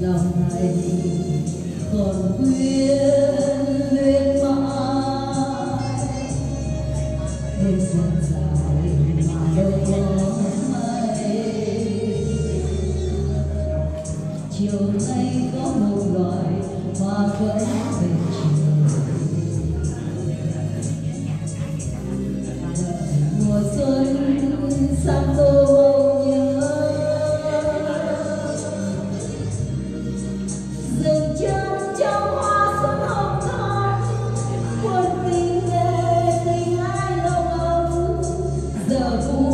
lòng này còn quyến luyến mãi đêm dần dài mà đâu có mây. Chiều nay có một loài hoa vẫn về mùa xuân sang tô mong nhớ dừng chân trong hoa xuân hồng thắm quân tình nghe tình ai lâu ấm giờ